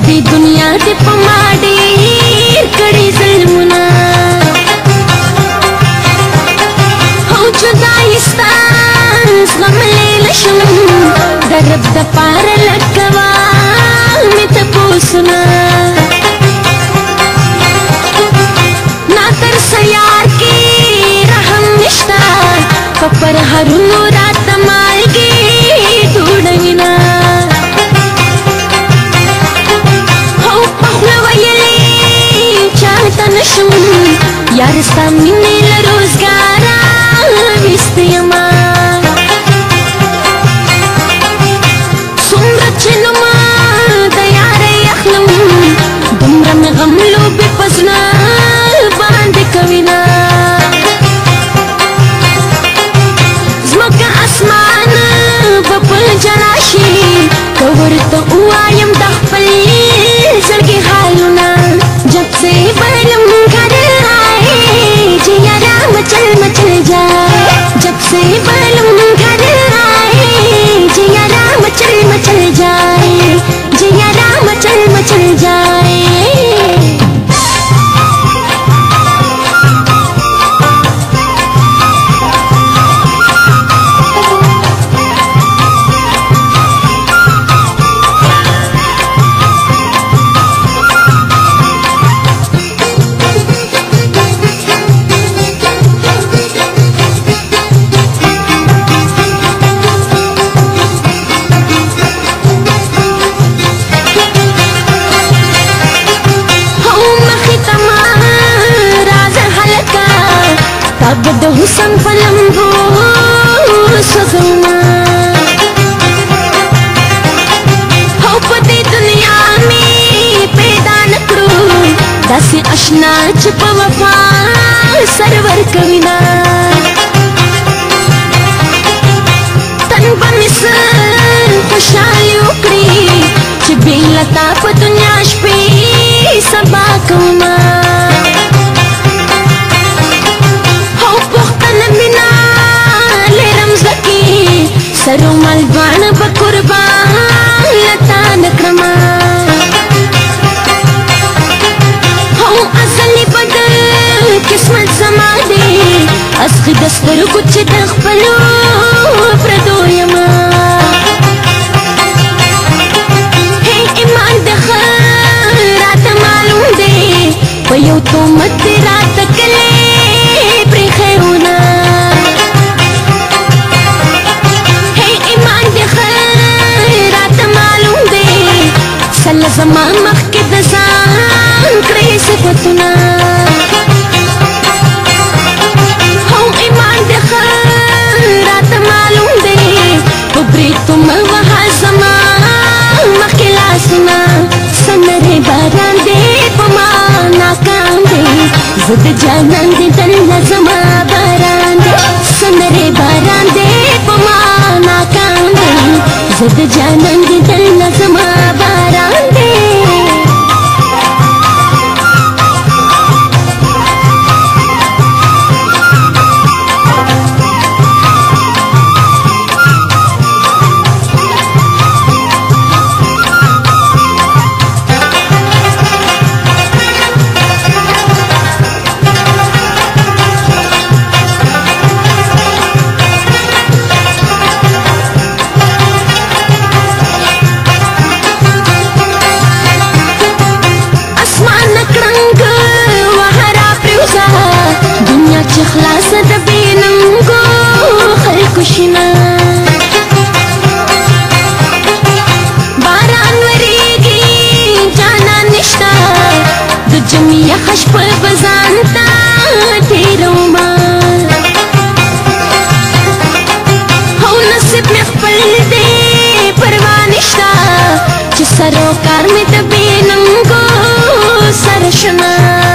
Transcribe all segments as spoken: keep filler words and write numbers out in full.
دی دنیا دی پما ډیر کړي ظلمونه او جدای ستا زغم لیل شم د رب د پاره لکوا مې تپوسونه نا ترسه یار کې رحم نشته په پرهرونو راته مالګې ډوډوینه نشم یار ستا مینې له روزګاره ویسته یمه څومره چې نومه د یارۍ اخلم دومره مې غم لوبې په زړه باندې کوینه ځمکه اسمان به په ژړا شي که ورته ووایم د خپل زړګي حالونه जब से बलम घर आए जियारा मचल मचल जाए जब से बलम घर आए जियारा मचल मचल जाए जियारा मचल मचल जाए अब दो हुसन पलंगो सगुना हो पती दुनिया में पैदा न करो दस अशना चुप वफा सरवर कविना तन बमिस खुशाली उकड़ी चिबी लता प दुनिया पे सबा कौमा सरो मलबान बकुरबान लता नक्रमा हो असली बदल किस्मत जमा दे असख दस्तर कुछ दखपलो प्रदो यमा हे ईमान दखल रात मालूम दे पयो तो मत रात कले प्रेखे होना زما مخکې د ځان کړې صفتونه هو ایمان د ښه راته معلوم دی په بریتو مه وهه زما مخکې لاسونه سندرې باران دی په ما ناکام دی زه د جانان د دننه زما باران دی سندرې باران دی په ما ناکام دی زه د جانان د دننه زما باران دی خلاص د بیننګو خلکو شنه باران وریږي جانا نشته د جمعیه خش په بزان ته تېرومه هو نصیب مې خپل دی پروا نشته چې سروکار مې د بیننګو سره شنه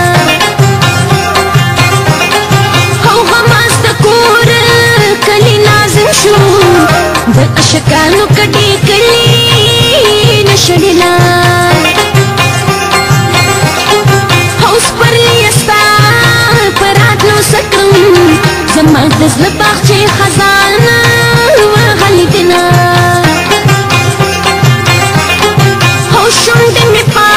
د اشکانو کډې کړي نشړلا اوس پر لیستا پراتلو سکم زما د زړه باغچې خزانه ورغلیدنه او شونډې مې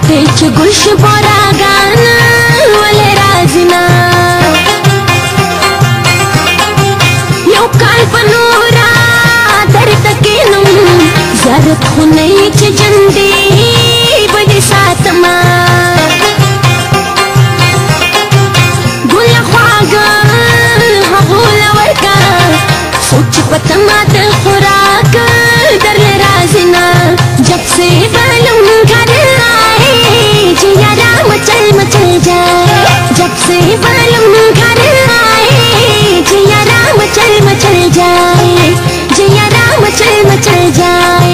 बाटे च गुश बोरा गाना वाले राजना यो काल पनूरा दर तके नुम जरत खुने च जंदी बड़ी साथ मा गुल ख्वागा हगुल वर्का सोच पतमात खुराक दर राजना जब से बालूम घर आए जियारा मचल मचल जाए जब से बालूम घर आए जियारा मचल मचल जाए जियारा मचल मचल जाए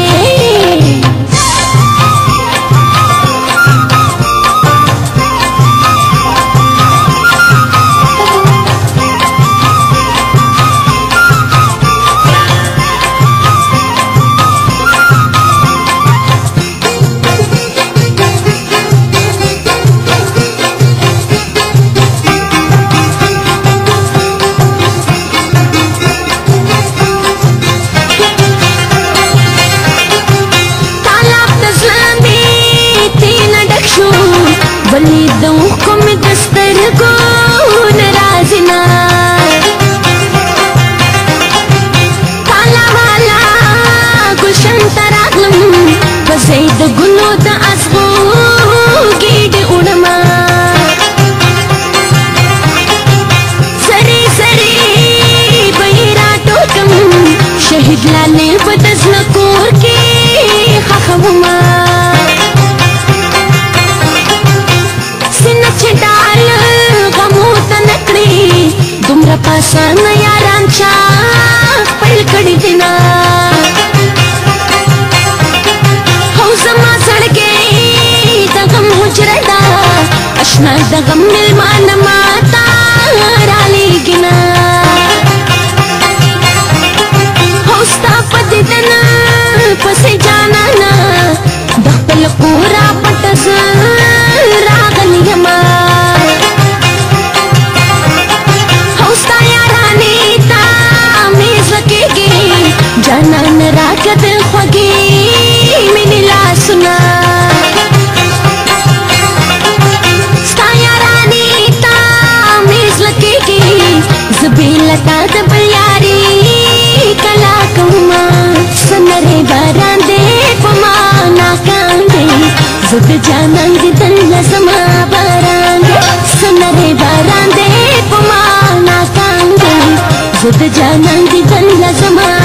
बली दो को में दस्तर को नाराजना काला वाला गुलशन तरागलम बज़ैद गुलो द असबो गिड उड़मा सरे सरे बैरा टोकम शहीद लाले बदज़न कोर के खखवमा डाल गमो तनकड़ी दुमरा पासा नया रांचा पलकड़ी दिना हौसमा सड़के दगम हुजरदा अशना दगम मिलमान माता राली गिना हौस्ता पदिदना पसे जाना ना दखल पूरा पटस रागलियमा हौस्ता यारानी ता मेज लकेगी जाना न रागत ख्वगी मिनी ला सुना स्ता यारानी ता मेज लकेगी ज़बीलता दबयारी कला कुमा सनरे बारांदे पमा नाकांदे जुद जाना दिदन लज़मा बारांदे सनरे बारांदे पमा नाकांदे जुद जाना दिदन लज़मा